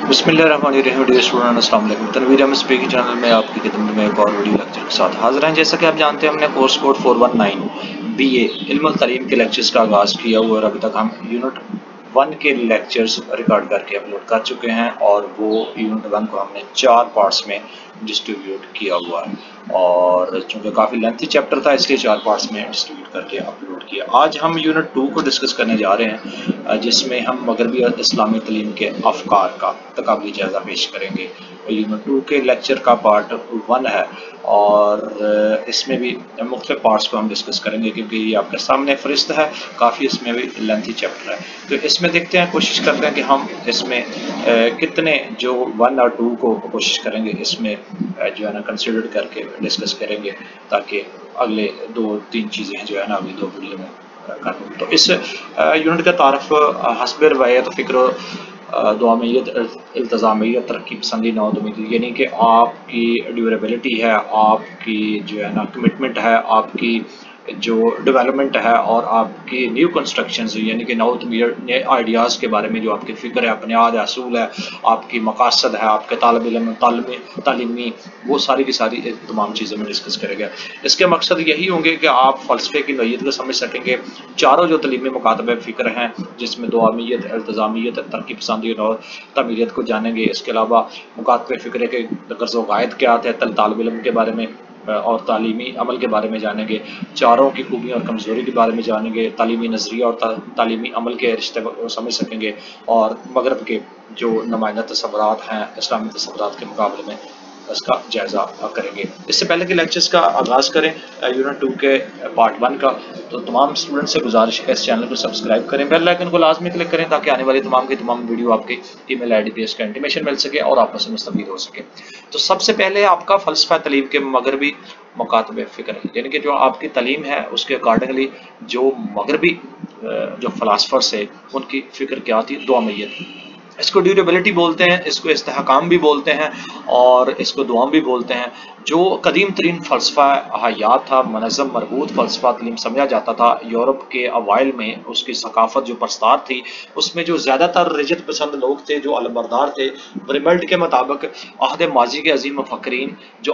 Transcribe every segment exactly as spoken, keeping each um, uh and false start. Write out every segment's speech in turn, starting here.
बिस्मिल्लाहिर्रहमानिर्रहीम dear student अस्सलाम वालेकुम। तनवीर अहमद स्पीकिंग चैनल में आपकी खिदमत में एक और वीडियो लेक्चर के साथ हाजिर हैं। जैसा कि आप जानते हैं हमने course code four one nine B A इल्मुल तालीम के लेक्चर्स का आगाज़ किया हुआ और अभी तक हम यूनिट वन के लेक्चर्स रिकॉर्ड करके अपलोड कर चुके हैं और वो यूनिट वन को हमने चार पार्ट्स में डिस्ट्रीब्यूट किया हुआ है और चूँकि काफ़ी लेंथी चैप्टर था इसलिए चार पार्ट्स में डिस्ट्रीब्यूट करके अपलोड किया। आज हम यूनिट टू को डिस्कस करने जा रहे हैं जिसमें हम मगरबी इस्लामी तालीम के अफकार का तकाबली जायज़ा पेश करेंगे। यूनिट टू के लेक्चर का पार्ट वन है और इसमें भी मुख्तलिफ पार्ट्स को हम डिस्कस करेंगे क्योंकि ये आपके सामने फरिस्त है, काफ़ी इसमें भी लेंथी चैप्टर है। तो इसमें देखते हैं, कोशिश करते हैं कि हम इसमें कितने जो वन और टू को कोशिश करेंगे इसमें जो है ना कंसिडर करके डिस्कस करेंगे ताकि अगले दो तीन चीज़ें जो है ना अगली दो वीडियो में कर दूँ। तो इस यूनिट का तारफ़ हस्ब रवायत फ़िक्र दुआमियत इल्तज़ामियत तरक्की पसंदी नौदुमीदी, यानी कि आपकी ड्यूरेबिलिटी है, आपकी जो है ना कमिटमेंट है, आपकी जो डेवलपमेंट है और आपकी न्यू कंस्ट्रक्शंस यानी कि नौ नए आइडियाज़ के बारे में जो आपकी फ़िक्र है, अपने आद असूल है, आपकी मकासद है, आपके तालिब इल्म तालीमी, वो सारी की सारी तमाम चीज़ें में डिस्कस करेंगे। इसके मकसद यही होंगे कि आप फ़लसफ़े की नोयत को समझ सकेंगे। चारों जो तलीमी मुकातबे फ़िक्र हैं जिसमें दुआमियत, इल्तज़ामियत, तरक्की पसंदी और तमीरियत को जानेंगे। इसके अलावा मुकातबे फ़िक्र के गर्ज़ व गायत क्या है, तालिब इल्म के बारे में और तालीमी अमल के बारे में जानेंगे, चारों की खूबी और कमज़ोरी के बारे में जानेंगे, तालीमी नज़रिया और ता, तालीमी अमल के रिश्ते को समझ सकेंगे और मगरब के जो नुमाइंदा तस्वुरात हैं इस्लामी तस्वुरात के मुकाबले में इसका जायज़ा करेंगे। इससे पहले के लेक्चर्स का आगाज़ करें यूनिट टू के पार्ट वन का, तो तमाम स्टूडेंट से गुजारिश है इस चैनल को सब्सक्राइब करें, बेल आइकन को लाजमी क्लिक करें ताकि आने वाली तमाम की तमाम वीडियो आपके ईमेल आईडी पे इसका इंटीमेशन मिल सके और आपस में मुस्तफ़ीद हो सके। तो सबसे पहले आपका फ़लसफ़ा तालीम के मगरबी मुकातबे फ़िक्र है, यानी कि जो आपकी तालीम है उसके अकॉर्डिंगली जो मगरबी जो फ़लासफ़र्स है उनकी फ़िक्र क्या थी, दुआमियत। इसको ड्यूरेबिलिटी बोलते हैं, इसको इस्तेहकाम भी बोलते हैं और इसको दुआम भी बोलते हैं। जो कदीम तरीन फ़लसफ़ा हयात था, मनज़्ज़म मरबूत फ़लसफ़ा तालीम समझा जाता था यूरोप के अवाइल में, उसकी सकाफ़त जो परस्तार थी उसमें जो ज़्यादातर रिजत पसंद लोग थे, जो अलबरदार थे, ब्रिमल्ट के मुताबिक अहद माजी के अजीम फ़क़रीन जो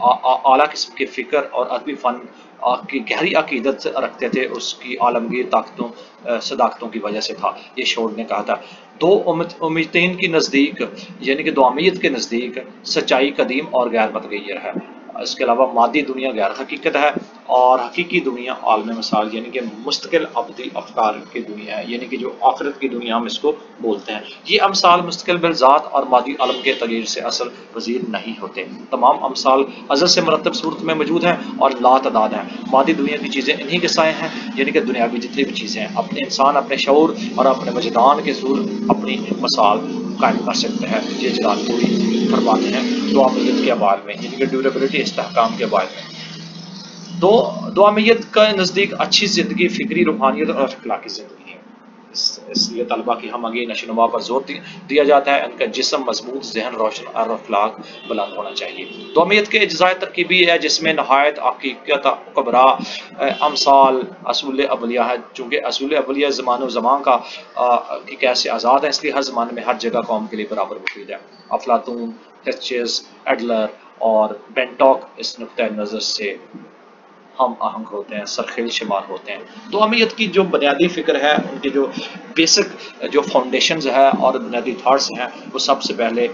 आला किस्म के फ़िक्र और अदबी फ़न की गहरी अकीदत रखते थे, उसकी आलमगीर ताकतों सदाकतों की वजह से था। ये शोर ने कहा था दो उम्मीदीन की नज़दीक यानी कि दुआमियत के नज़दीक सच्चाई कदीम और गैर मतगैर है। इसके अलावा मादी दुनिया गैर हकीकत है और हकीकी दुनिया आलम मसाल यानी कि मुस्तकिल अब्दी अफकार की दुनिया है, यानी कि जो आखिरत की दुनिया हम इसको बोलते हैं। ये अमसाल मुस्तकिल बिलज़ात और मादी आलम के तगीर से असल वज़ीर नहीं होते। तमाम अमसाल अज़ल से मरतब सूरत में मौजूद हैं और लातदाद हैं। मादी दुनिया की चीज़ें इन्हीं के साए हैं, यानी कि दुनियावी जितनी भी चीज़ें हैं, अपने इंसान अपने शऊर और अपने वजदान के ज़ूर अपनी मसाल कायम कर सकते हैं। ये जलाल पूरी फरमाते हैं दुआमियत के अबाल में, यानी कि ड्यूरेबिलिटी इस्तेहकाम के अबाल में। दो दुआमियत का नज़दीक अच्छी ज़िंदगी फ़िक्री रूहानियत और अखलाकी ज़िंदगी है। इसलिए तलबा की हम आगे नशोनुमा पर जोर दिया जाता है, उनका जिस्म मजबूत, जहन रोशन और अखलाक बुलंद होना चाहिए। दुआमियत के अज्ज़ाए तरकीबी है जिसमें नहायत हकीकत कबरा अमसाल असूल अवलिया है। चूँकि असूल अवलिया ज़मान ज़मान का की कैसे आज़ाद है इसलिए हर ज़माने में हर जगह कौम के लिए बराबर मुफीद है। अफलातून, हिटचेस, एडलर और बेंटॉक इस नुक्ता नज़र से हम आहंग होते हैं, सरखेल शुमार होते हैं। दुआमियत की जो बुनियादी फ़िक्र है, उनकी जो बेसिक जो फाउंडेशंस है और बुनियादी थाट्स हैं, वो सबसे पहले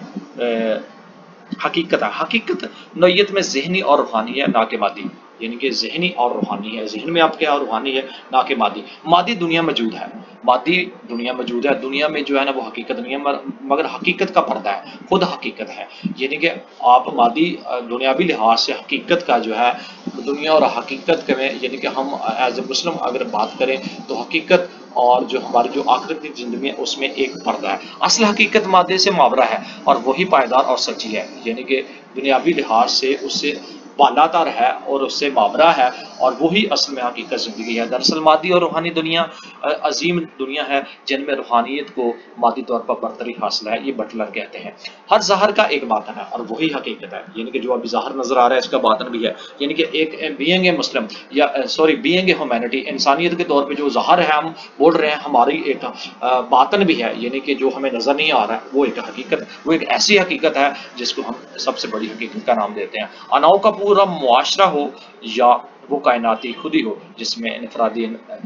हकीकत है। हकीकत नोयत में ज़हनी और रूहानी है, ना कि मादी, यानी कि ज़हनी और रूहानी है। ज़हन में आपके और रूहानी है, ना कि मादी। मादी दुनिया मौजूद है, मादी दुनिया मौजूद है, दुनिया में जो है ना वो हकीकत नहीं है, मगर हकीकत का पर्दा है, खुद हकीकत है। यानी कि आप मादी दुनियावी लिहाज से हकीकत का जो है दुनिया और हकीकत के में, यानी कि हम एज ए मुस्लिम अगर बात करें तो हकीकत और जो हमारी जो आखिरत की ज़िंदगी है उसमें एक पर्दा है। असल हकीकत मादे से मावरा है और वही पायदार और सच्ची है, यानी कि दुनियावी लिहाज से उससे बालातर है और उससे मावरा है اور وہی اصل میں حقیقت زندگی ہے۔ دراصل مادی اور روحانی دنیا عظیم دنیا ہے جن میں روحانیت کو مادی طور پر برتری حاصل ہے، یہ بٹلر کہتے ہیں۔ ہر ظاہر کا ایک باطن ہے اور وہی حقیقت ہے، یعنی کہ جو ابھی ظاہر نظر آ رہا ہے اس کا باطن بھی ہے، یعنی کہ ایک بینگ اے مسلم یا سوری بینگ اے ہیومینٹی، انسانیت کے طور پہ جو ظاہر ہے ہم بول رہے ہیں، ہماری ایک باطن بھی ہے، یعنی کہ جو ہمیں نظر نہیں آ رہا ہے وہ ایک حقیقت، وہ ایک ایسی حقیقت ہے جس کو ہم سب سے بڑی حقیقت کا نام دیتے ہیں۔ اناؤ کا پورا معاشرہ ہو یا وہ کائناتی خودی ہو جس میں انفرادی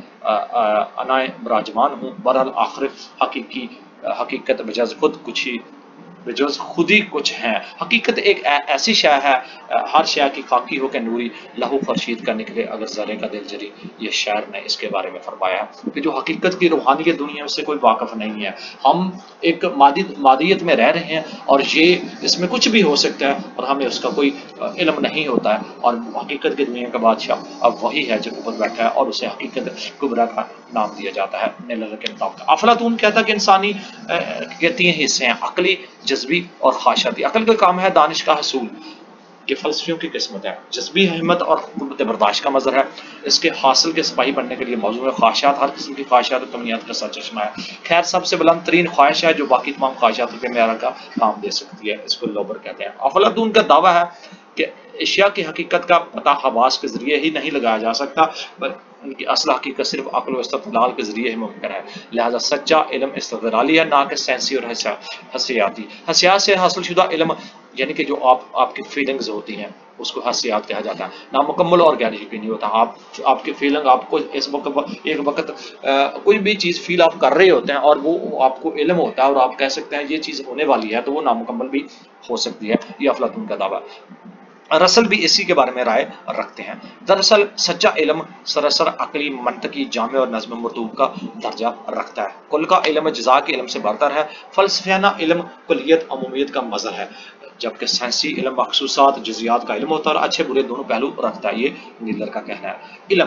انائے براجمان ہوں، برحال آخر حقیقی حقیقت بجز خود کچھ ہی بجز خود ہی کچھ ہیں۔ حقیقت ایک ایسی شے ہے، ہر شے کی خاکی ہو کہ نوری لہو خورشید کا نکلے اگر ذرے کا دل جری، یہ شاعر نے اس کے بارے میں فرمایا کہ جو حقیقت کی روحانی دنیا سے کوئی واقف نہیں ہے، ہم ایک مادی مادیت میں رہ رہے ہیں اور یہ اس میں کچھ بھی ہو سکتا ہے اور ہمیں اس کا کوئی علم نہیں ہوتا ہے، اور حقیقت کی دنیا کا بادشاہ اب وہی ہے جو اوپر بیٹھا ہے اور اسے حقیقت کبریٰ کا نام دیا جاتا ہے۔ نیلر کے مطابق افلاطون کہتا ہے کہ انسانی کے تین حصے ہیں، عقلی، جذبی اور خواہشاتی۔ عقل کا کام ہے دانش کا حصول، یہ فلسفیوں کی قسمت ہے۔ جذبی ہمت اور قوت برداشت کا مظہر ہے، اس کے حاصل کے سپاہی بننے کے لیے موضوع ہے۔ خواہشات ہر قسم کی خواہشات اور تمنیات کا سرچشمہ ہے۔ خیر سب سے بلند ترین خواہش ہے جو باقی تمام خواہشات کے معیار کا کام دے سکتی ہے، اس کو لوبر کہتے ہیں۔ افلاطون کا دعویٰ ہے کہ اشیاء کی حقیقت کا پتہ حواس کے ذریعے ہی نہیں لگایا جا سکتا، بلکہ ان کی اصل حقیقت صرف عقل و استدلال کے ذریعے ہی ممکن ہے۔ لہذا سچا علم استدلالی ہے، نہ کہ سائنسی اور حسیاتی۔ حسیات سے حاصل شدہ علم یعنی کہ جو آپ آپ کی فیلنگز ہوتی ہیں اس کو حسیات کہا جاتا ہے، نامکمل اور غیر یقینی ہوتا ہے۔ آپ آپ کی فیلنگ آپ کو اس وقت ایک وقت کوئی بھی چیز فیل آپ کر رہے ہوتے ہیں اور وہ آپ کو علم ہوتا ہے اور آپ کہہ سکتے ہیں یہ چیز ہونے والی ہے، تو وہ نامکمل بھی ہو سکتی ہے، یہ افلاطون کا دعویٰ ہے۔ رسل بھی اسی کے بارے میں رائے رکھتے ہیں۔ دراصل سچا علم سراسر عقلی، منطقی، جامع اور نظم مرتوب کا درجہ رکھتا ہے۔ کل کا علم جزا کے علم سے برتر ہے۔ فلسفیانہ علم کلیت عمومیت کا مظہر ہے، جبکہ سائنسی علم مخصوصات جزیات کا علم ہوتا ہے اور اچھے برے دونوں پہلو رکھتا ہے، یہ نیلر کا کہنا ہے۔ علم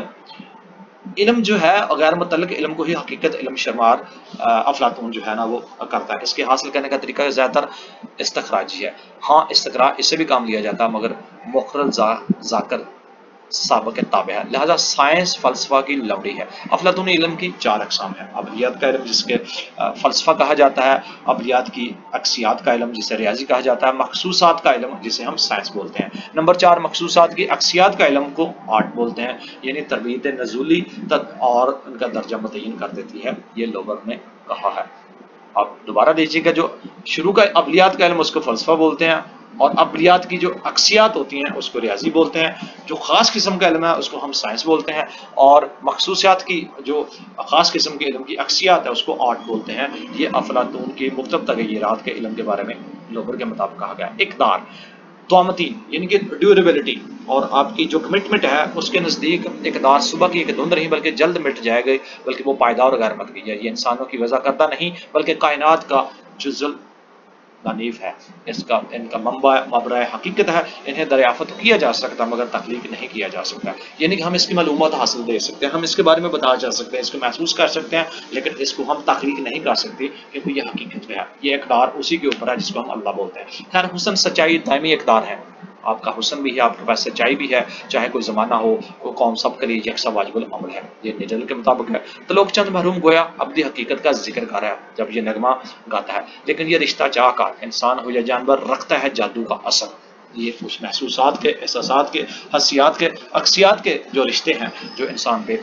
علم جو ہے غیر متعلق علم کو ہی حقیقت علم شمار افلاطون جو ہے نا وہ کرتا ہے۔ اس کے حاصل کرنے کا طریقہ زیادہ تر استخراجی ہے، ہاں استقراء اس سے بھی کام لیا جاتا ہے مگر مخرج ذاکر سابق تابع ہے، لہذا سائنس فلسفہ کی لوڑی ہے۔ افلاطونی علم کی چار اقسام ہیں: عملیات کا علم جس کے فلسفہ کہا جاتا ہے، عملیات کی عکسیات کا علم جسے ریاضی کہا جاتا ہے، مخصوصات کا علم جسے ہم سائنس بولتے ہیں۔ نمبر چار، مخصوصات کی عکسیات کا علم کو آرٹ بولتے ہیں، یعنی تربیت نزولی اور ان کا درجہ متعین کر دیتی ہے، یہ لوبر نے کہا ہے۔ آپ دوبارہ دیکھیے گا، جو شروع کا عملیات کا علم اس کو فلسفہ بولتے ہیں، اور عملیات کی جو عکسیات ہوتی ہیں اس کو ریاضی بولتے ہیں، جو خاص قسم کا علم ہے اس کو ہم سائنس بولتے ہیں، اور مخصوصات کی جو خاص قسم کے علم کی عکسیات ہے اس کو آرٹ بولتے ہیں۔ یہ افلاطون کی مختلف تغیرات کے علم کے بارے میں لوبر کے مطابق کہا گیا۔ اقدار توامتی یعنی کہ ڈیوریبلٹی اور آپ کی جو کمٹمنٹ ہے اس کے نزدیک اقدار صبح کی ایک دھند نہیں بلکہ جلد مٹ جائے گی، بلکہ وہ پائیدار اور غیر مطلوب ہے۔ یہ انسانوں کی وضع کردہ نہیں بلکہ کائنات کا جزل نانیف ہے، اس کا ان کا منبع مبرۂ حقیقت ہے، انہیں دریافت کیا جا سکتا مگر تخلیق نہیں کیا جا سکتا، یعنی کہ ہم اس کی معلومات حاصل دے سکتے ہیں، ہم اس کے بارے میں بتا جا سکتے ہیں، اس کو محسوس کر سکتے ہیں، لیکن اس کو ہم تخلیق نہیں کر سکتے کیونکہ یہ حقیقت ہے، یہ اقدار اسی کے اوپر ہے جس کو ہم اللہ بولتے ہیں۔ خیر حسن سچائی دائمی اقدار ہے، آپ کا حسن بھی ہے، آپ کے پاس سچائی بھی ہے، چاہے کوئی زمانہ ہو، کوئی قوم سب کے لیے یکساں واجب العمل ہے، یہ نیڈل کے مطابق ہے۔ تو لوگ چند محروم گویا ابدی حقیقت کا ذکر کر رہا ہے جب یہ نغمہ گاتا ہے، لیکن یہ رشتہ چاہ کا انسان ہو یا جانور رکھتا ہے جادو کا اثر، یہ کچھ محسوسات کے، احساسات کے، حسیات کے، عکسیات کے جو رشتے ہیں جو انسان پہ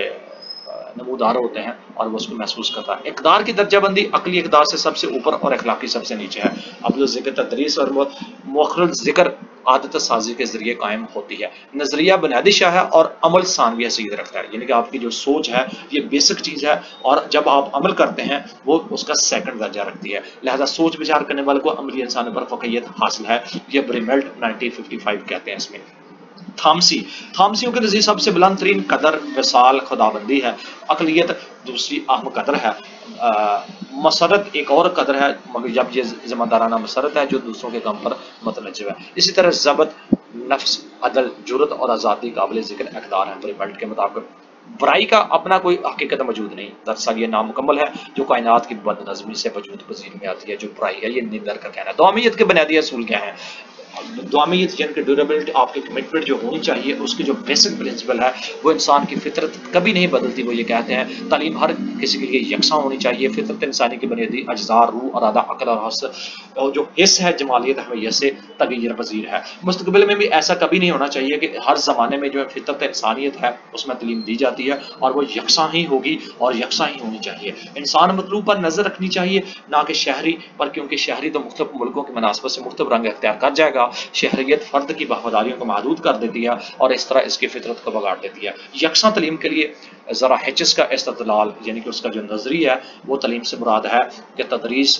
نمودار ہوتے ہیں اور وہ اس کو محسوس کرتا ہے۔ اقدار کی درجہ بندی عقلی اقدار سے سب سے اوپر اور اخلاقی سب سے نیچے ہے۔ عبد ذکر تدریس اور مؤخر ذکر عادت سازی کے ذریعے قائم ہوتی ہے۔ نظریہ بنیادی شاہ ہے اور عمل ثانوی حیثیت رکھتا ہے، یعنی کہ آپ کی جو سوچ ہے یہ بیسک چیز ہے اور جب آپ عمل کرتے ہیں وہ اس کا سیکنڈ درجہ رکھتی ہے، لہذا سوچ بچار کرنے والے کو عملی انسانوں پر فقیت حاصل ہے، یہ بریملٹ نائنٹین ففٹی فائیو کہتے ہیں اس میں۔ تھامسی تھامسیوں کے نزدیک سب سے بلند ترین قدر وصال خداوندی ہے، عقلیت دوسری اہم قدر ہے، مسرت ایک اور قدر ہے مگر جب یہ ذمہ دارانہ مسرت ہے جو دوسروں کے کام پر متنجب ہے۔ اسی طرح ضبط، نفس، عدل، جرت اور آزادی قابل ذکر اقدار ہیں بریملٹ کے مطابق۔ برائی کا اپنا کوئی حقیقت موجود نہیں، دراصل یہ نامکمل ہے جو کائنات کی بد نظمی سے وجود پذیر میں آتی ہے، جو برائی ہے، یہ نیلر کا کہنا ہے۔ دوامیت کے بنیادی اصول کیا ہیں؟ دوامیت یعنی کہ ڈیوریبلٹی، آپ کی کمٹمنٹ جو ہونی چاہیے، اس کی جو بیسک پرنسپل ہے وہ انسان کی فطرت کبھی نہیں بدلتی. وہ یہ کہتے ہیں تعلیم ہر کسی کے لیے یکساں ہونی چاہیے. فطرت انسانی کی بنیادی اجزاء روح، ارادہ، عقل اور حس اور جو حص ہے جمالیت حمیت سے تغیر پذیر ہے. مستقبل میں بھی ایسا کبھی نہیں ہونا چاہیے کہ ہر زمانے میں جو فطرت انسانیت ہے اس میں تعلیم دی جاتی ہے اور وہ یکساں ہی ہوگی اور یکساں ہی ہونی چاہیے. انسان مطلوب پر نظر رکھنی چاہیے نہ کہ شہری پر، کیونکہ شہری تو مختلف ملکوں کی مناسبت سے مختلف رنگ اختیار کر جائے گا. شہریت فرد کی وفاداریوں کو محدود کر دیتی ہے اور اس طرح اس کی فطرت کو بگاڑ دیتی ہے. یکساں تعلیم کے لیے ذرا ہچس کا استدلال یعنی کہ اس کا جو نظریہ ہے وہ تعلیم سے مراد ہے کہ تدریس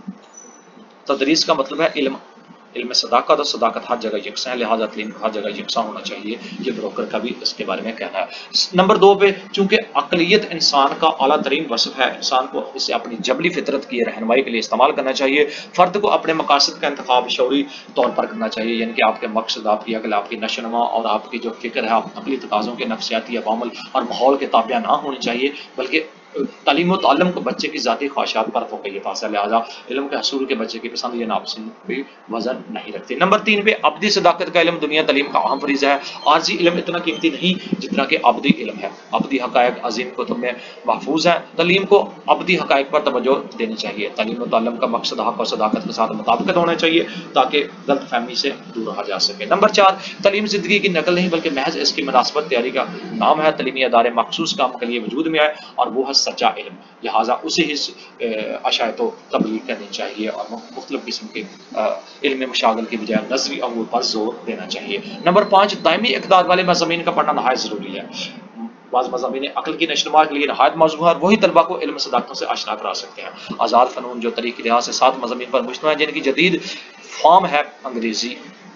تدریس کا مطلب ہے علم علم صداقت، اور صداقت ہر جگہ یکساں ہے، لہٰذا تعلیم ہر جگہ یکساں ہونا چاہیے. یہ بروکر کا بھی اس کے بارے میں کہنا ہے. نمبر دو پہ، چونکہ عقلیت انسان کا اعلیٰ ترین وصف ہے، انسان کو اسے اپنی جبلی فطرت کی رہنمائی کے لیے استعمال کرنا چاہیے. فرد کو اپنے مقاصد کا انتخاب شعوری طور پر کرنا چاہیے، یعنی کہ آپ کے مقصد، آپ کی عقل، آپ کی نشوونما اور آپ کی جو فکر ہے عقلی تقاضوں کے، نفسیاتی عوامل اور ماحول کے تابع نہ ہونی چاہیے، بلکہ تعلیم و تعلم کو بچے کی ذاتی خواہشات پر فوقیت حاصل، لہٰذا علم کے حصول کے بچے کی پسند یا ناپسند بھی وزن نہیں رکھتے. نمبر تین پہ، ابدی صداقت کا علم دنیا تعلیم کا اہم فریضہ ہے. عارضی علم اتنا قیمتی نہیں جتنا کہ ابدی علم ہے. ابدی حقائق عظیم کتب میں محفوظ ہیں. تعلیم کو ابدی حقائق پر توجہ دینی چاہیے. تعلیم و تعلم کا مقصد حق اور صداقت کے ساتھ مطابقت ہونا چاہیے تاکہ غلط فہمی سے دور رہا جا سکے. نمبر چار، تعلیم زندگی کی نقل نہیں بلکہ محض اس کی مناسبت تیاری کا نام ہے. تعلیمی ادارے مخصوص کام کے لیے وجود میں آئے اور وہ ہے سچا علم، لہٰذا اسے ہی اشاعت و تبلیغ کرنی چاہیے اور مختلف قسم کے علم مشاغل کی بجائے نظری امور پر زور دینا چاہیے. نمبر پانچ، دائمی اقدار والے مضامین کا پڑھنا نہایت ضروری ہے. بعض مضامین عقل کی نشوونما کے لیے نہایت موضوع ہے اور وہی طلبہ کو علم صداقتوں سے آشنا کرا سکتے ہیں. آزاد فنون جو طریقے لحاظ سے سات مضامین پر مشتمل ہے، جن کی جدید فارم ہے انگریزی،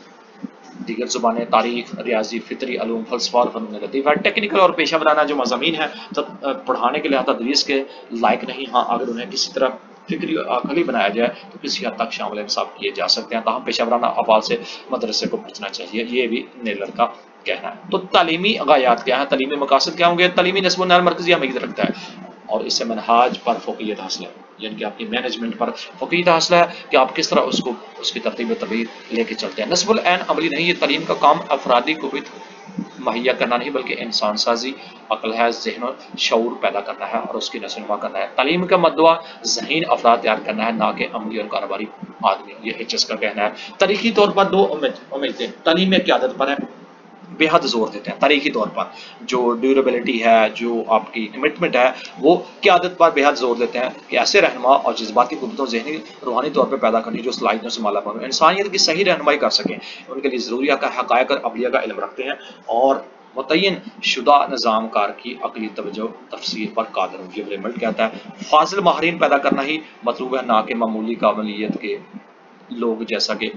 دیگر زبانیں، تاریخ، ریاضی، فطری علوم، فلسفہ اور فنون لطیفہ. ٹیکنیکل اور پیشہ ورانہ جو مضامین ہیں پڑھانے کے لحاظ تدریس کے لائق نہیں. ہاں اگر انہیں کسی طرح فکری عقلی بنایا جائے تو کسی حد تک شامل انصاف کیے جا سکتے ہیں، تاہم پیشہ ورانہ افعال سے مدرسے کو بچنا چاہیے. یہ بھی نیلر کا کہنا ہے. تو تعلیمی غایات کیا ہیں، تعلیمی مقاصد کیا ہوں گے؟ تعلیمی نصب و نقل مرکزی اہمیت رکھتا ہے اور اس سے منہاج پر فوقیت حاصل ہے، یعنی کہ آپ کی مینجمنٹ پر فوقیت حاصل ہے کہ آپ کس طرح اس کو اس کی ترتیب و تبدیل لے کے چلتے ہیں. نصب العین عملی نہیں، یہ تعلیم کا کام افرادی قوت مہیا کرنا نہیں بلکہ انسان سازی، عقل ہے، ذہن و شعور پیدا کرنا ہے اور اس کی نشو و نما کرنا ہے. تعلیم کا مدعا ذہین افراد تیار کرنا ہے، نہ کہ عملی اور کاروباری آدمی. یہ ایچ کا کہنا ہے. تاریخی طور پر دو امیدیں تعلیم میں قیادت پر ہے بے حد زور دیتے ہیں. تاریخی طور پر جو ڈیوریبلٹی ہے، جو آپ کی کمٹمنٹ ہے، وہ قیادت پر بے حد زور دیتے ہیں کہ ایسے رہنما اور جذباتی قوتوں ذہنی روحانی طور پر پیدا کرنی جو صلاحیتوں سے مالا مال انسانیت کی صحیح رہنمائی کر سکیں. ان کے لیے ضروری حقائق اور عملیہ کا علم رکھتے ہیں اور متعین شدہ نظام کار کی عقلی توجہ تفسیر پر قادر ہوں. یہ بریملٹ کہتا ہے فاضل ماہرین پیدا کرنا ہی مطلوب ہے، نہ کہ معمولی قابلیت کے لوگ، جیسا کہ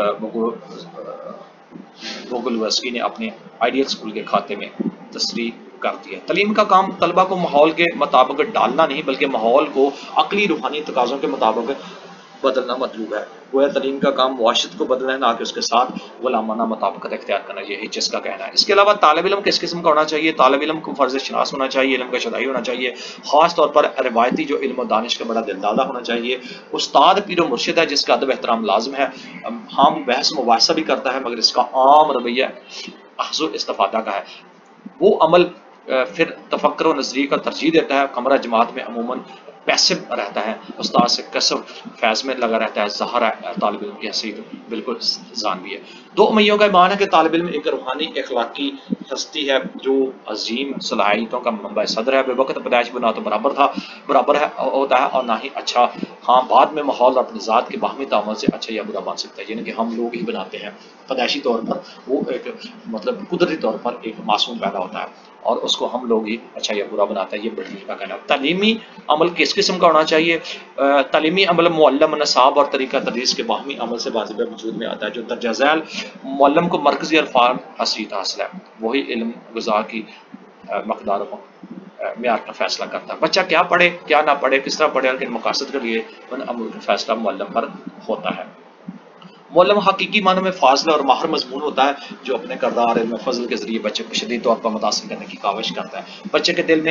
گوگلوسکی نے اپنے آئیڈیل اسکول کے کھاتے میں تصریح کر دیا. تعلیم کا کام طلبہ کو ماحول کے مطابق ڈالنا نہیں بلکہ ماحول کو عقلی روحانی تقاضوں کے مطابق بدلنا مطلوب ہے. گویا تعلیم کا کام معاشرت کو بدلنا ہے، نہ کہ اس کے ساتھ غلامانہ مطابقت اختیار کرنا. یہ ایچ کا کہنا ہے. اس کے علاوہ طالب علم کس قسم کا ہونا چاہیے؟ طالب علم کو فرض شناس ہونا چاہیے، علم کا شدائی ہونا چاہیے، خاص طور پر روایتی جو علم و دانش کا بڑا دلدادہ ہونا چاہیے. استاد پیر و مرشد ہے جس کا ادب احترام لازم ہے. ہم بحث مباحثہ بھی کرتا ہے مگر اس کا عام رویہ اخذ و استفادہ کا ہے. وہ عمل پھر تفکر و نظریے کا ترجیح دیتا ہے. کمرہ جماعت میں عموماً پیسو رہتا ہے، استاد سے کسب فیض میں لگا رہتا ہے. ظاہر ہے طالب علم کی حیثیت بالکل ثانوی ہے. دو امیوں کا ایمان ہے کہ طالب علم ایک روحانی اخلاقی ہستی ہے جو عظیم صلاحیتوں کا منبع صدر ہے. بے وقت پیدائش بنا تو برابر تھا برابر ہے ہوتا ہے اور نہ ہی اچھا، ہاں بعد میں ماحول اور اپنی ذات کے باہمی تعامل سے اچھا یا برا بن سکتا ہے. یعنی کہ ہم لوگ ہی بناتے ہیں. پیدائشی طور پر وہ ایک مطلب قدرتی طور پر ایک معصوم پیدا ہوتا ہے اور اس کو ہم لوگ ہی اچھا یا برا بناتا ہے. یہ بڑھنی کا کہنا ہے. تعلیمی عمل کس قسم کا ہونا چاہیے؟ تعلیمی عمل معلم، نصاب اور طریقہ تدریس کے باہمی عمل سے واجب وجود میں آتا ہے. جو درجہ ذیل معلم کو مرکزی اور فعال حیثیت حاصل ہے وہی علم غذا کی مقدار و معیار کا فیصلہ کرتا ہے. بچہ کیا پڑھے کیا نہ پڑھے، کس طرح پڑھے اور کن مقاصد کے لیے، ان عمل کا فیصلہ معلم پر ہوتا ہے. معلم حقیقی معنوں میں فاضل اور ماہر مضمون ہوتا ہے جو اپنے کردار علم فضل کے ذریعے بچے کو شدید طور پر متاثر کرنے کی کاوش کرتا ہے. بچے کے دل میں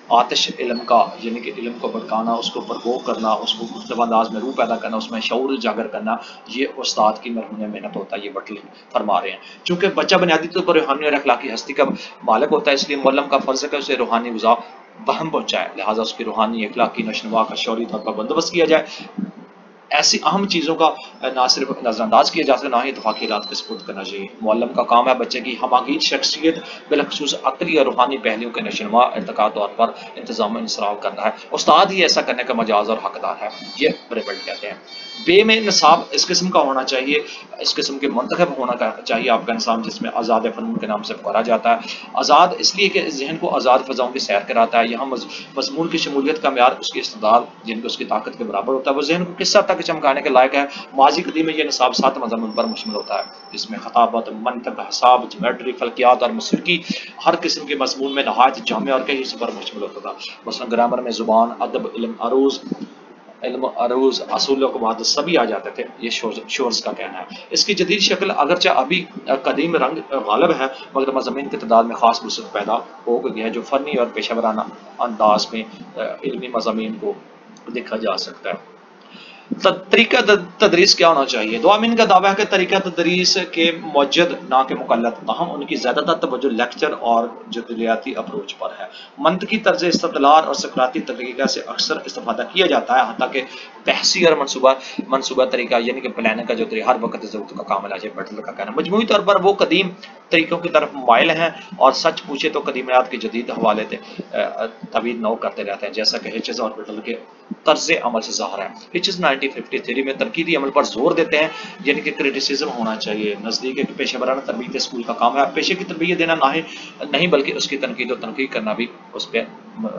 आतिश इल्म का, यानी कि इल्म को भड़काना, उसको फरोग़ करना, उसको मुख्तलिफ़ अंदाज में रूह पैदा करना, उसमें शऊर उजागर करना, ये उस्ताद की मरहूम मेहनत होता है। ये बटली फरमा रहे हैं। चूँकि बच्चा बुनियादी तौर पर रूहानी और अखलाकी हस्ती का मालिक होता है, इसलिए मुअल्लिम का फ़र्ज़ है कि उसे रूहानी ग़िज़ा बहम पहुँचाए, लिहाजा उसकी रूहानी अखलाकी नशोनुमा का शौरी तौर पर बंदोबस्त किया जाए। ऐसी अहम चीज़ों का ना सिर्फ नज़रअंदाज किया जा सकता, ना ही इत्तफ़ाक़ी हालात के सुपुर्द करना चाहिए। मुअल्लिम का काम है बच्चे की हमागीर शख्सियत, बिलख़ुसूस अक़ली और रूहानी पहलुओं के नशोनुमा इर्तिक़ा तौर पर इंतज़ाम इंसराफ करना है। उस्ताद ही ऐसा करने का मजाज़ और हक़दार है, ये प्रिविल्ड कहते हैं। बे में निसाब इस किस्म का होना चाहिए, इस किस्म के मुंतखब होना चाहिए आपका निसाब, जिसमें आज़ाद फ़नून के नाम से पुकारा जाता है। आज़ाद इसलिए कि ज़हन को आज़ाद फ़ज़ाओं की सैर कराता है। यहाँ मज़मून की शमूलियत का म्यार उसकी इस्तेदाद, जिनकी उसकी ताकत के बराबर होता है। वो ज़हन को किस हद तक चमकाने के लायक है। माज़ी कदीम में यह निसाब सात मज़ामुन पर मुश्तमिल होता है, जिसमें ख़ताबत, मंतक़, हिसाब, ज्योमेट्री, फ़ल्कियात और मौसीक़ी हर किस्म के मज़मून में नहायत जामे और कई हिस्सों पर मुश्तमिल होता था। मसलन ग्रामर में ज़ुबान, अदब, इल्म, अरूज़ इल्म अरूज़ असूलों के बाद सभी आ जाते थे, ये शोर्स का कहना है। इसकी जदीद शक्ल अगरचे अभी कदीम रंग गालिब है, मगर मज़ामीन की तादाद में ख़ास वसअत पैदा हो गई है, जो फ़नी और पेशा वराना अंदाज में इल्मी मज़ामीन को देखा जा सकता है। तरीका तदरीस क्या होना चाहिए? दुआमीन का दावा है कि तरीका तदरीस के मौजद ना के मुकल्लद, ताहम उनकी ज़्यादातर तवज्जो लेक्चर और जदलियाती अप्रोच पर है। मंतकी तर्ज इस्तदलाल और सकराती तरीक़ा से अक्सर इस्तेफ़ादा किया जाता है, हत्ता कि बहसी और मनसूबा मनसूबा तरीका, यानी कि प्लानिंग का जो तरीका हर वक्त ज़रूरत का काम है, बटलर का कहना। मजमूई तौर पर वो कदीम तरीक़ों की तरफ माइल हैं और सच पूछे तो कदीमियात के जदीद हवाले तवील नौ करते रहते हैं, जैसा कि हिचेस और बटलर के तर्ज अमल से ज़ाहिर है। हिचेस नाइनटीन फिफ्टी थ्री में तनकीदी अमल पर जोर देते हैं, यानी कि क्रिटिसिज्म होना चाहिए। नज़दीक एक पेशा वराना तरबियत स्कूल का काम है। पेशे की तरबियत देना ना ही नहीं बल्कि उसकी तनकीद और तनकीद करना भी उस पर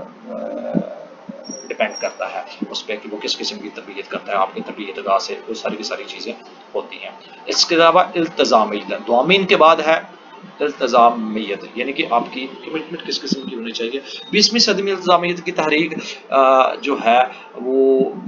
डिपेंड करता है, उस पर कि वो किस किस्म की तरबियत करता है। आपकी तरबियत गाह से वो सारी की सारी चीज़ें होती हैं। इसके अलावा इल्तिज़ामियत, दुआमीन के बाद है इल्तिज़ामियत, यानी कि आपकी कमिटमेंट किस किस्म की होनी चाहिए। बीसवीं सदी में इल्तिज़ामियत की तहरीक जो है वो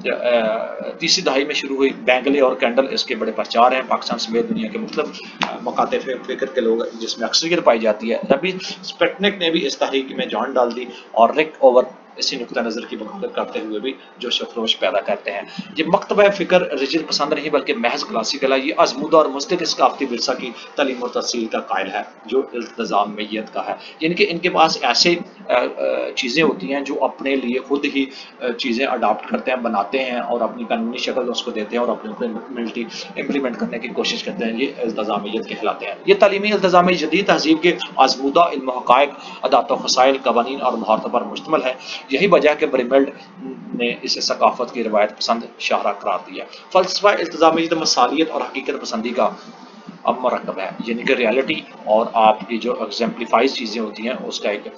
तीसरी दहाई में शुरू हुई। बैंगले और कैंडल इसके बड़े प्रचार हैं। पाकिस्तान समेत दुनिया के मुख्तलिफ मकाते फ़िक्र के लोग जिसमें अक्सरियत पाई जाती है। रबी स्पेटनिक ने भी इस तहरीक में जान डाल दी और रिक ओवर इसी नुक्ता नज़र की वकालत करते हुए भी जो शफरोश पैदा करते हैं। ये मकतबा फ़िक्र रिजिड पसंद नहीं बल्कि महज क्लासिकल है। ये आज़मूदा और मुस्तक़िल सकाफ़ती विरसा की तालीम और तफसील का कायल है, जो इल्तिज़ामियत का है। यानी कि इनके पास ऐसे चीज़ें होती हैं जो अपने लिए खुद ही चीज़ें अडाप्ट करते हैं, बनाते हैं और अपनी कानूनी शक्ल उसको देते हैं और अपने ऊपर इम्प्लीमेंट करने की कोशिश करते हैं। ये इल्तिज़ामियत कहलाते हैं। ये तालीमी इल्तिज़ाम जदीद तहज़ीब के आज़मूदा इल्म हक़ाइक़, अदात व ख़साइल, क़वानीन और महारतों पर मुश्तमिल है। यही वजह के ब्रिमेल्ड ने इसे सकाफत की रिवायत पसंद शाहरा करार दिया। फ़लसफ़ा इल्तिज़ामियत मसालियत और हकीकत पसंदी का अब मरकब है, यानी कि रियलिटी और आपकी जो एग्जाम्पलीफाइज चीज़ें होती हैं उसका एक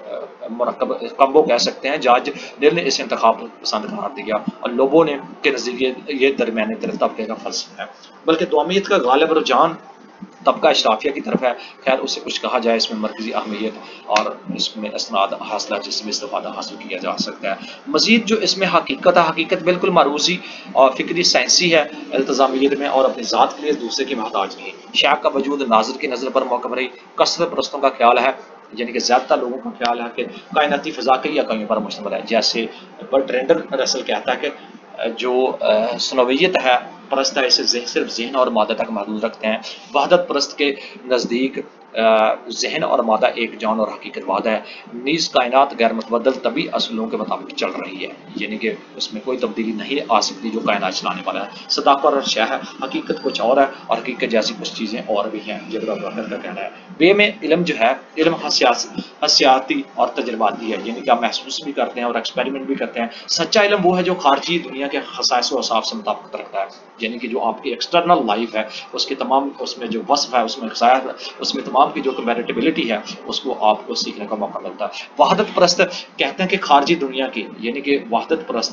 मरकब कम्बो कह सकते हैं। जज ने इसे इंतखाब पसंद करार दिया और लोगों ने के नज़रिए ये दरमियाने तबके का फ़लसफ़ा है। बल्कि दुआमियत का गालिब रुझान तबका अशराफिया की तरफ है। खैर उससे कुछ कहा जाए, इसमें मरकज़ी अहमियत और इसमें इसनाद हासिल जिसमें इस्तेफ़ादा हासिल किया जा सकता है। मज़ीद जो इसमें हकीकत है, हकीकत बिल्कुल मारूज़ी और फ़िक्री साइंसी है इल्तिज़ामियत में, और अपनी ज़ात के लिए दूसरे की मोहताज नहीं। शैक का वजूद नाज़िर की नज़र पर मौक़िफ़ रही। कसरत परस्तों का ख्याल है, यानी कि ज़्यादातर लोगों का ख्याल है कि कायनाती फ़ज़ा कई अकाइयों पर मुश्तमिल है। जैसे बर्ट्रैंड रसल कहता है कि जो सनोवियत है परस्त है, इसे सिर्फ ज़हन और मादा तक महदूद रखते हैं। वहदत परस्त के नज़दीक ज़हन और मादा एक जान और हकीकत वाद है। नीज़ कायनात गैर मुतबद्दल तभी असूलों के मुताबिक चल रही है, यानी कि उसमें कोई तब्दीली नहीं आ सकती जो कायनात चलाने वाला है। सदाकत और शह है, हकीकत कुछ और है और हकीकत जैसी कुछ चीज़ें और भी हैं, जबरा का कहना है। बे में इल्म जो है, इल्म हसियाती और तजर्बाती है, यानी कि आप महसूस भी करते हैं और एक्सपेरिमेंट भी करते हैं। सच्चा इल्म वो है जो खारजी दुनिया के खसाइस व औसाफ से मुताबिक रखता है, यानी कि जो आपकी एक्सटर्नल लाइफ है उसके तमाम उसमें जो वस्फ है, उसमें खसाइस है, उसमें तमाम की जो कंपैरेटिबिलिटी है उसको आपको सीखने का मौका मिलता है। वहदत परस्त कहते हैं कि खारजी दुनिया की, यानी कि वहदत परस्त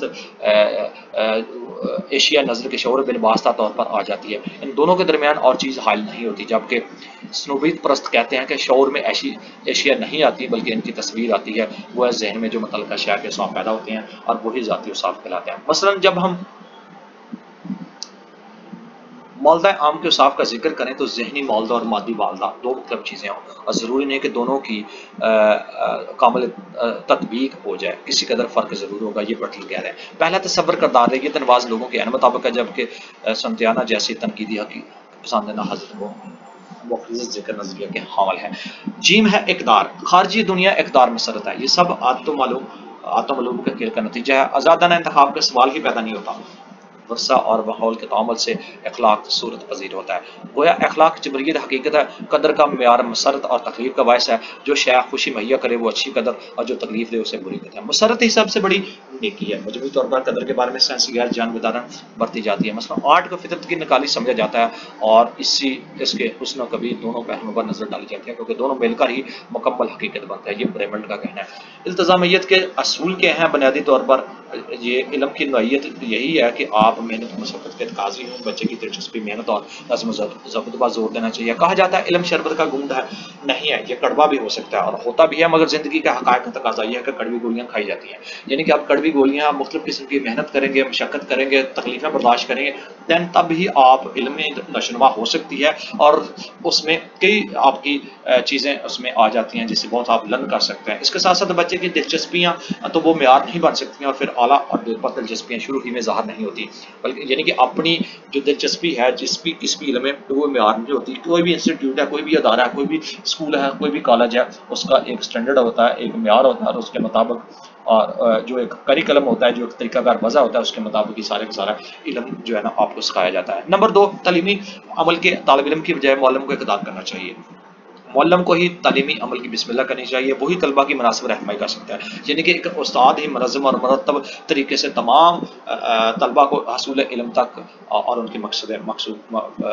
एशिया नज़र के शौर बिलवास्ता तौर पर आ जाती है। इन दोनों के दरमियान और चीज़ हायल नहीं होती। जबकि स्नोबीत परस्त कहते हैं कि शौर में ऐसी एशिया नहीं आती बल्कि इनकी तस्वीर आती है। वह जहन में जो मुतल्लिक़ा अशिया के औसाफ पैदा होते हैं और वही ज़ाती औसाफ कहलाते हैं। मसलन जब हम مالدہ عام کے اوصاف کا ذکر کریں تو ذہنی مالدہ اور مادی والدہ دو مختلف چیزیں ہوں، اور ضروری نہیں کہ دونوں کی آ، آ، کامل آ، تطبیق ہو جائے، کسی قدر فرق ضرور ہوگا، یہ بٹلر کہہ رہے ہیں۔ پہلا تصور کردہ ریت نواز لوگوں کے عین مطابق ہے، جبکہ سنتیانہ جیسی تنقیدی حقیقت پسندانہ حضرت کو مخلص ذکر نظریہ کے حامل ہے۔ جیم ہے اقدار، خارجی دنیا اقدار مسرت ہے، یہ سب عادت و معلوم عادت و معلوم کے کھیل کا نتیجہ ہے، آزادانہ انتخاب کا سوال ہی پیدا نہیں ہوتا، ورثہ اور ماحول کے تعامل سے اخلاق صورت پذیر ہوتا ہے۔ گویا اخلاق جبریت حقیقت ہے، قدر کا معیار مسرت اور تکلیف کا باعث ہے، جو شے خوشی مہیا کرے وہ اچھی قدر، اور جو تکلیف دے اسے بری قدر ہے۔ مسرت ہی سب سے بڑی نیکی ہے۔ مجموعی طور پر قدر کے بارے میں سائنسی غیر جانبدارانہ برتی جاتی ہے، مثلا آرٹ کو فطرت کی نکالی سمجھا جاتا ہے، اور اسی اس کے حسن و کبھی دونوں پہلوؤں پر نظر ڈالی جاتی ہے، کیونکہ دونوں مل کر ہی مکمل حقیقت بنتا ہے، یہ بریملڈ کا کہنا ہے۔ التزامیت کے اصول کے ہیں، بنیادی طور پر یہ علم کی نوعیت یہی ہے کہ آپ محنت و مشقت کے تقاضی ہوں، بچے کی دلچسپی محنت اور نظم و ضبط پر زور دینا چاہیے۔ کہا جاتا ہے علم شربت کا گھونٹ ہے، نہیں ہے، یہ کڑوا بھی ہو سکتا ہے اور ہوتا بھی ہے، مگر زندگی کا حقائق کا تقاضا یہ ہے کہ کڑوی گولیاں کھائی جاتی ہیں، یعنی کہ آپ کڑوی گولیاں مختلف قسم کی محنت کریں گے، مشقت کریں گے، تکلیفیں برداشت کریں گے، دین تب ہی آپ علم میں نشونما ہو سکتی ہے، اور اس میں کئی آپ کی چیزیں اس میں آ جاتی ہیں جس سے بہت آپ لرن کر سکتے ہیں۔ اس کے ساتھ ساتھ بچے کی دلچسپیاں تو وہ معیار نہیں بن سکتی ہیں، اور پھر اعلیٰ اور دلچسپیاں شروع ہی میں ظاہر نہیں ہوتی، بلکہ یعنی کہ اپنی جو دلچسپی ہے جس بھی کس بھی علم میں وہ معیار نہیں ہوتی۔ کوئی بھی انسٹیٹیوٹ ہے، کوئی بھی ادارہ ہے، کوئی بھی اسکول ہے، کوئی بھی کالج ہے، اس کا ایک اسٹینڈرڈ ہوتا ہے، ایک معیار ہوتا ہے، اور اس کے مطابق اور جو ایک کریکلم ہوتا ہے، جو ایک طریقہ کار وضع ہوتا ہے، اس کے مطابق ہی سارے کا سارا علم جو ہے نا آپ کو سکھایا جاتا ہے۔ نمبر دو، تعلیمی عمل کے طالب علم کی بجائے معلم کو اقتدار کرنا چاہیے۔ معلم کو ہی تعلیمی عمل کی بسم اللہ کرنی چاہیے، وہی طلبہ کی مناسب رہنمائی کر سکتا ہے، یعنی کہ ایک استاد ہی منظم اور مرتب طریقے سے تمام طلبہ کو حصول علم تک اور ان کی مقصد مقصود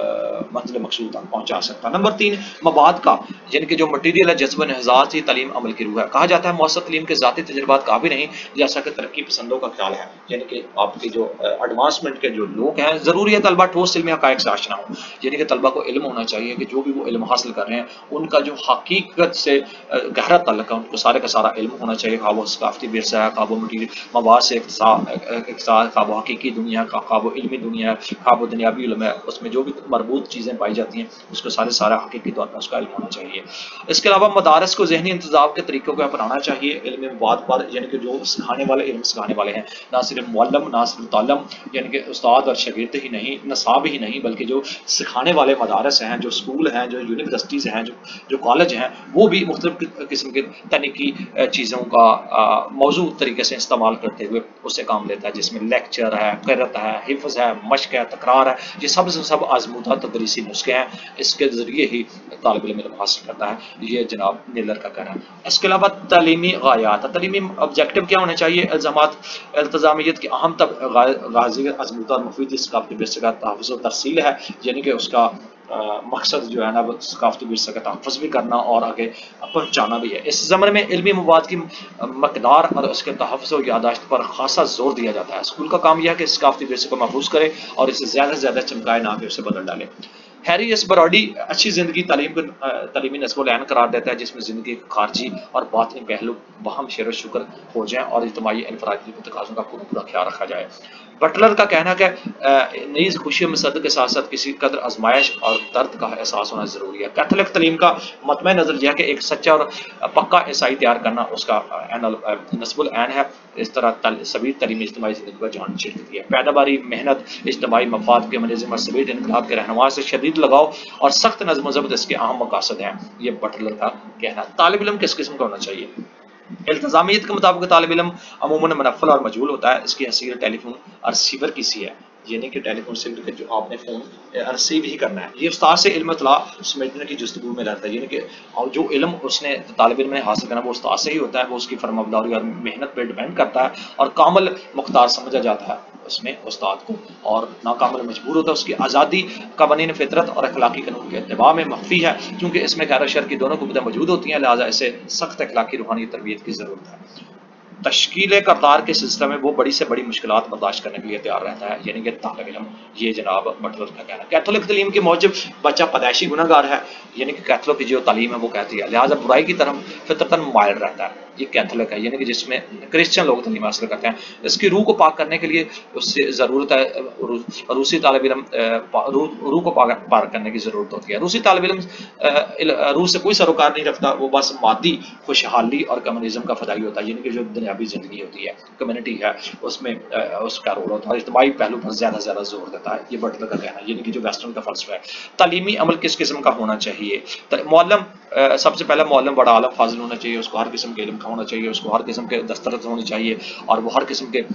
منزل مقصود تک پہنچا سکتا ہے۔ نمبر تین، مواد کا یعنی کہ جو مٹیریل ہے، جذب و انحساس ہی تعلیم عمل کی روح ہے۔ کہا جاتا ہے مؤثر تعلیم کے ذاتی تجربات کافی نہیں، جیسا کہ ترقی پسندوں کا خیال ہے، یعنی کہ آپ کے جو ایڈوانسمنٹ کے جو لوگ ہیں، ضروری ہے طلبہ ٹھوس علمی حقائق سے آشنا ہوں، یعنی کہ طلبہ کو علم ہونا چاہیے کہ جو بھی وہ علم حاصل کر رہے ہیں ان کا جو حقیقت سے گہرا تعلق ہے، ان کو سارے کا سارا علم ہونا چاہیے، خواہ وہ ثقافتی ورثہ ہے، خواہ وہ مٹیریل مواد سے اقتصاد، خواہ وہ حقیقی دنیا کا، خواہ وہ علمی دنیا ہے، خواہ وہ دنیاوی علم ہے، اس میں جو بھی مربوط چیزیں پائی جاتی ہیں اس کو سارے سارا حقیقی طور پر اس کا علم ہونا چاہیے۔ اس کے علاوہ مدارس کو ذہنی انتظام کے طریقوں کو اپنانا چاہیے، علم مواد پر، یعنی کہ جو سکھانے والے علم سکھانے والے ہیں، نہ صرف معلم نہ صرف تعلم، یعنی کہ استاد اور شاگرد ہی نہیں، نصاب ہی نہیں، بلکہ جو سکھانے والے مدارس ہیں، جو اسکول ہیں، جو یونیورسٹیز ہیں، جو جو کالج ہیں، وہ بھی مختلف قسم کے تکنیکی چیزوں کا موضوع طریقے سے استعمال کرتے ہوئے اس سے کام لیتا ہے، جس میں لیکچر ہے، قرأت ہے، حفظ ہے، مشق ہے، تکرار ہے، یہ سب سے سب آزمودہ تدریسی نسخے ہیں، اس کے ذریعے ہی طالب علم علم حاصل کرتا ہے، یہ جناب نیلر کا کہنا ہے۔ اس کے علاوہ تعلیمی غایات، تعلیمی آبجیکٹو کیا ہونے چاہیے؟ الزامات التزامیت کی اہم غازی آزمودہ اور مفید ثقافتی ورثے کا تحفظ و ترسیل ہے، یعنی کہ اس کا مقصد جو ہے نا وہ ثقافتی ورثے کا تحفظ بھی کرنا اور آگے پہنچانا بھی ہے۔ اس زمرے میں علمی مواد کی مقدار اور اس کے تحفظ و یادداشت پر خاصا زور دیا جاتا ہے۔ اسکول کا کام یہ ہے کہ ثقافتی ورثے کو محفوظ کرے اور اسے زیادہ سے زیادہ چمکائے، نہ کہ اسے بدل ڈالے۔ ہیری ایس براڈی اچھی زندگی تعلیم کو تعلیمی نصب و لعن قرار دیتا ہے، جس میں زندگی کے خارجی اور باطنی پہلو باہم شیر و شکر ہو جائیں اور اجتماعی انفرادی تقاضوں کا پورا پورا خیال رکھا جائے۔ بٹلر کا کہنا ہے کہ نیز خوشی و مسرت کے ساتھ ساتھ کسی قدر آزمائش اور درد کا احساس ہونا ضروری ہے۔ کیتھولک تعلیم کا مطمئن نظر یہ ہے کہ ایک سچا اور پکا عیسائی تیار کرنا اس کا نصب العین ہے، اس طرح سبیر تعلیمی اجتماعی زندگی کا جان چھیڑتی ہے۔ پیداواری، محنت، اجتماعی مفاد کے منظم اور سبیر انقلاب کے رہنما سے شدید لگاؤ اور سخت نظم و ضبط اس کے اہم مقاصد ہیں، یہ بٹلر کا کہنا ہے۔ طالب علم کس قسم کا ہونا چاہیے؟ التزامیت کے مطابق طالب علم عموماً منفل اور مجہول ہوتا ہے، اس کی حیثیت ٹیلی فون اور ریسیور کی سی ہے، یعنی کہ ٹیلی فون سے جو آپ نے فون ریسیو ہی کرنا ہے۔ یہ استاد سے علم اطلاع سمیٹنے کی جستجو میں رہتا ہے، یعنی کہ جو علم اس نے طالب علم نے حاصل کرنا وہ استاد سے ہی ہوتا ہے، وہ اس کی فرمانبرداری اور محنت پہ ڈیپینڈ کرتا ہے، اور کامل مختار سمجھا جاتا ہے اس میں استاد کو، اور ناکامل مجبور ہوتا ہے۔ اس کی آزادی قوانین فطرت اور اخلاقی قانون کے اتباع میں مخفی ہے، کیونکہ اس میں خیر و شر کی دونوں قوتیں موجود ہوتی ہیں، لہٰذا اسے سخت اخلاقی روحانی تربیت کی ضرورت ہے۔ تشکیل کردار کے سلسلے میں وہ بڑی سے بڑی مشکلات برداشت کرنے کے لیے تیار رہتا ہے، یعنی کہ طالب علم، یہ جناب بٹلر کا کہنا ہے۔ کیتھولک تعلیم کے موجب بچہ پیدائشی گناہ گار ہے، یعنی کہ کیتھولک کی جو تعلیم ہے وہ کہتی ہے، لہٰذا برائی کی طرف فطرتاً مائل رہتا ہے۔ یہ کیتھولک ہے یعنی کہ جس میں کرسچن لوگ تعلیم حاصل کرتے ہیں. اس کی روح کو پاک کرنے کے لیے اس سے ضرورت ہے روسی طالب علم روح کو پاک کرنے کی ضرورت ہوتی ہے. روسی طالب علم روح سے کوئی سروکار نہیں رکھتا, وہ بس مادی خوشحالی اور کمیونزم کا فدائی ہوتا ہے یعنی کہ جو دنیاوی زندگی ہوتی ہے, کمیونٹی ہے, اس میں اس کا رول ہوتا ہے, اجتماعی پہلو پر زیادہ سے زیادہ زور دیتا ہے. یہ بٹلر کا کہنا ہے یعنی کہ جو ویسٹرن کا فلسفہ ہے. تعلیمی عمل کس قسم کا ہونا چاہیے؟ معلم سب سے پہلے معلم بڑا عالم فاضل ہونا چاہیے, اس کو ہر قسم کے علم کا ہونا چاہیے, اس کو ہر قسم کے دسترس ہونی چاہیے, اور وہ ہر قسم کے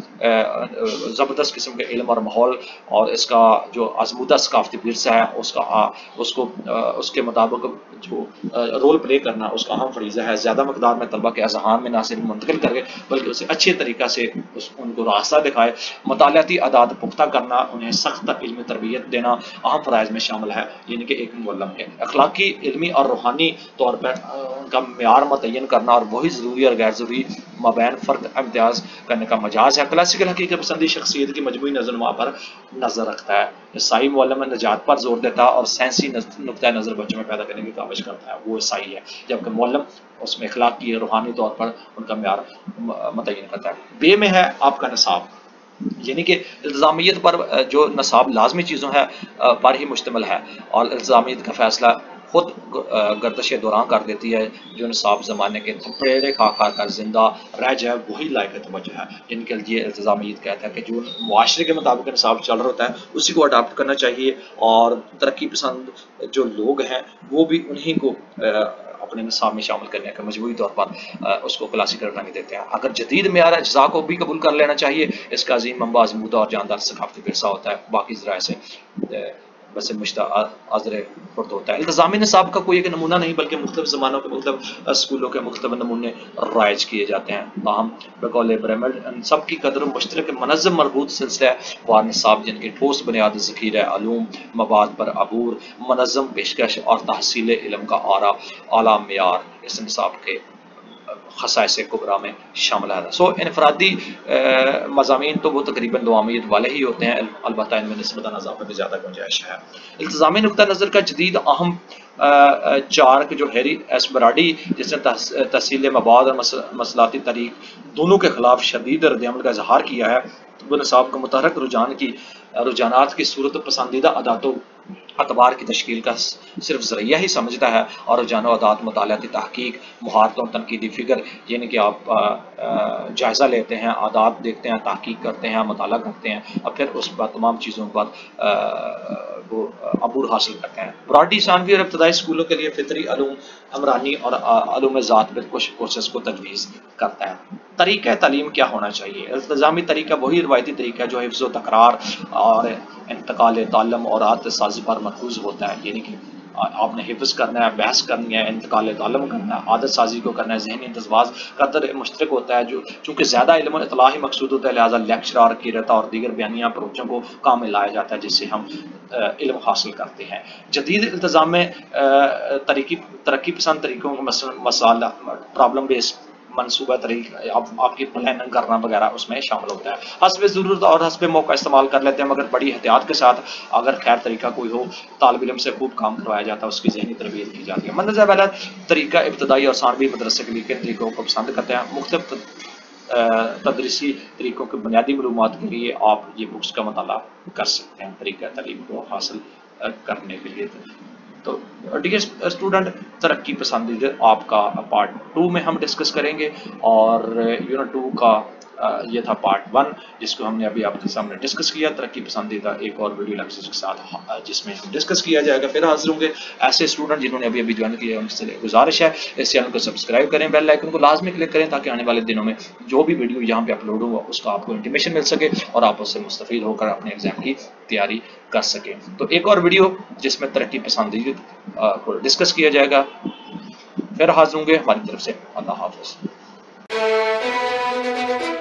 زبردست قسم کے علم اور ماحول اور اس کا جو آزمودہ ثقافتی ورثہ ہے اس کا اس کو اس کے مطابق جو رول پلے کرنا اس کا اہم فریضہ ہے. زیادہ مقدار میں طلبہ کے اذہان میں نہ صرف منتقل کرے بلکہ اسے اچھے طریقہ سے اس ان کو راستہ دکھائے. مطالعاتی عادات پختہ کرنا, انہیں سخت علمی تربیت دینا اہم فرائض میں شامل ہے یعنی کہ ایک معلم کے. اخلاقی, علمی اور روحانی طور پر ان کا معیار متعین کرنا اور وہی ضروری اور غیر ضروری مابین فرق امتیاز کرنے کا مجاز ہے. کلاسیکل حقیقت پسندی شخصیت کی مجموعی نظر نما پر نظر رکھتا ہے. عیسائی معلم نجات پر زور دیتا ہے اور سائنسی نقطۂ نظر بچوں میں پیدا کرنے کی کاوش کرتا ہے, وہ عیسائی ہے, جبکہ معلم اس میں اخلاقی روحانی طور پر ان کا معیار متعین کرتا ہے. بے میں ہے آپ کا نصاب یعنی کہ التزامیت پر جو نصاب لازمی چیزوں ہے پر ہی مشتمل ہے, اور التزامیت کا فیصلہ خود گردش دوران کر دیتی ہے. جو نصاب زمانے کے تھپڑے کھا کھا کر زندہ رہ جائے وہی لائق توجہ ہے. جن کے لیے التزامیت کہتا ہے کہ جو معاشرے کے مطابق نصاب چل رہا ہوتا ہے اسی کو اڈاپٹ کرنا چاہیے, اور ترقی پسند جو لوگ ہیں وہ بھی انہی کو اپنے نصاب میں شامل کرنے کا مجموعی طور پر اس کو کلاسیکل رنگ دیتے ہیں. اگر جدید معیار اجزاء کو بھی قبول کر لینا چاہیے, اس کا عظیم منبع آزمودہ اور جاندار ثقافتی ورثہ ہوتا ہے, باقی ذرائع سے بس مشتعذر خرد ہوتا ہے. التزامی نصاب کا کوئی ایک نمونہ نہیں بلکہ مختلف زمانوں کے مختلف اسکولوں کے مختلف نمونے رائج کیے جاتے ہیں. تاہم بقول برملڈ ان سب کی قدر مشترک منظم مربوط سلسلہ وار نصاب جن کے ٹھوس بنیاد ذخیرہ علوم مواد پر عبور, منظم پیشکش اور تحصیل علم کا اعلیٰ اعلیٰ معیار اس نصاب کے خصائص کبریٰ میں شامل ہے. سو انفرادی مضامین تو وہ تقریباً دوامیت والے ہی ہوتے ہیں, البتہ ان میں نسبتاً اضافہ میں زیادہ گنجائش ہے. التزامی نقطہ نظر کا جدید اہم چارک جو ہیری ایس براڈی جس نے تحصیل مواد اور مسئلاتی طریق دونوں کے خلاف شدید رد عمل کا اظہار کیا ہے, وہ نصاب کو متحرک رجحان کی رجحانات کی صورت پسندیدہ عاداتوں اعتبار کی تشکیل کا صرف ذریعہ ہی سمجھتا ہے, اور رجحان و عادات مطالعاتی تحقیق مہارتوں تنقیدی فکر یعنی کہ آپ جائزہ لیتے ہیں, عادات دیکھتے ہیں, تحقیق کرتے ہیں, مطالعہ کرتے ہیں, اور پھر اس پر تمام چیزوں پر وہ عبور حاصل کرتے ہیں. براڈی ثانوی اور ابتدائی اسکولوں کے لیے فطری علوم, عمرانی اور علوم ذات پر کچھ کورسز کو تجویز کرتا ہے. طریقہ تعلیم کیا ہونا چاہیے؟ التزامی طریقہ وہی روایتی طریقہ جو حفظ و تکرار اور انتقال تعلم اور عادت سازی پر مرکوز ہوتا ہے, یعنی کہ آپ نے حفظ کرنا ہے, بحث کرنی ہے, انتقال تعلم کرنا ہے, عادت سازی کو کرنا ہے, ذہنی اندزواج قدر مشترک ہوتا ہے. جو چونکہ زیادہ علم و اطلاع ہی مقصود ہوتا ہے لہٰذا لیکچرار قرأت اور دیگر بیانیہ اپروچوں کو کام میں لایا جاتا ہے جس سے ہم علم حاصل کرتے ہیں. جدید التزام میں ترقی پسند طریقوں کو مسائل پرابلم بیسڈ منصوبہ طریقہ آپ کی پلاننگ کرنا وغیرہ اس میں شامل ہوتا ہے. حسب ضرورت اور حسب موقع استعمال کر لیتے ہیں مگر بڑی احتیاط کے ساتھ. اگر خیر طریقہ کوئی ہو طالب علم سے خوب کام کروایا جاتا ہے, اس کی ذہنی تربیت کی جاتی ہے. مندرجہ ذیل طریقہ ابتدائی اور ثانوی مدرسے کے لیے کن طریقوں کو پسند کرتے ہیں؟ مختلف تدریسی طریقوں کی بنیادی معلومات کے لیے آپ یہ بکس کا مطالعہ کر سکتے ہیں طریقہ تعلیم کو حاصل کرنے کے لیے. تو ڈیئر اسٹوڈنٹ, ترقی پسندیدہ آپ کا پارٹ ٹو میں ہم ڈسکس کریں گے, اور یونٹ ٹو کا یہ تھا پارٹ ون جس کو ہم نے ابھی آپ کے سامنے ڈسکس کیا. ترقی پسندیدہ ایک اور ویڈیو لیکچر کے ساتھ جس میں ڈسکس کیا جائے گا. پھر حاضر ہوں گے ایسے اسٹوڈنٹ جنہوں نے ابھی ابھی جوائن کیا ہے, ان سے گزارش ہے اس چینل کو سبسکرائب کریں, بیل آئیکن کو لازمی کلک کریں تاکہ آنے والے دنوں میں جو بھی ویڈیو یہاں پہ اپلوڈ ہوا اس کا آپ کو انٹیمیشن مل سکے اور آپ اس سے مستفید ہو کر اپنے ایگزام کی تیاری کر سکیں. تو ایک اور ویڈیو جس میں ترقی پسندیدہ کو ڈسکس کیا جائے گا. پھر حاضر ہوں گے, ہماری طرف سے اللہ حافظ.